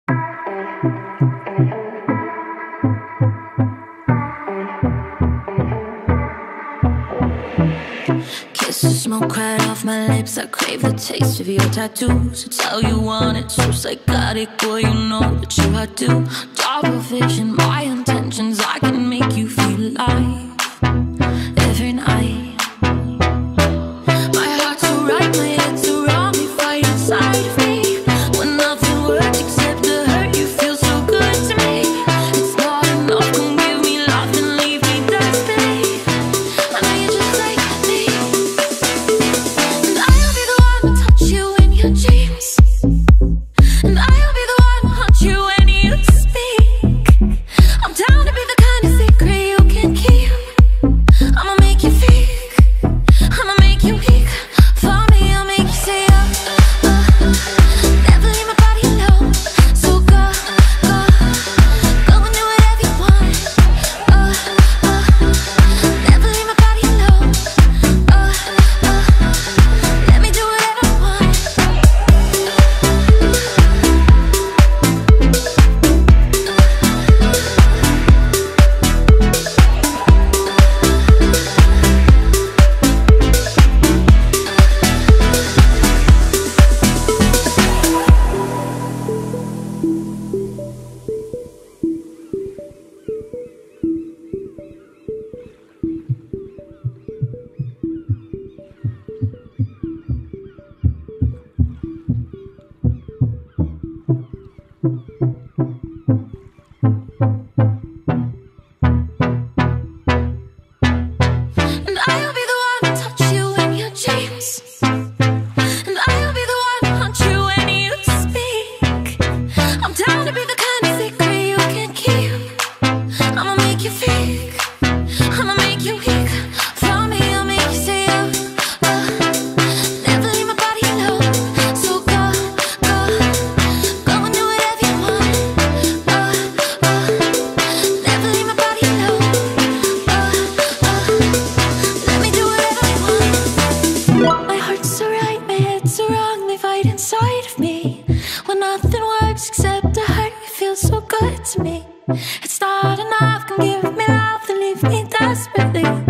Kisses, smoke right off my lips. I crave the taste of your tattoos. It's how you want it, so psychotic. Boy, you know that you had to. Dark vision, my intentions. I can make you feel alive every night. My heart's so right, my head's so wrong. You fight inside of me when nothing works except to hurt. You feel so good to me. It's not enough. Come give me love and leave me desperately. I know you just like me, and I'll be the one to touch you in your dreams, and I'll be the one to haunt you when you speak. I'm down to be the kind of secret you can keep. I'ma make you feel, I'ma make you weak. For me, I'll make you say, never leave my body alone. So go, go, go and do whatever you want. Never leave my body alone. Let me do whatever I want. And I'll be the one to touch you in your dreams, and I'll be the one to haunt you when you speak. I'm down to be the kind of secret you can keep. I'ma make you feel, I'ma make you weak. For me, I'll make you say, never leave my body alone. So go, go, go and do whatever you want. Never leave my body alone. Let me do whatever I want. My heart's so right, my head's so wrong. They fight inside of me when nothing works except to hurt. You feel so good to me. It's not enough. Come give me love and leave me desperately.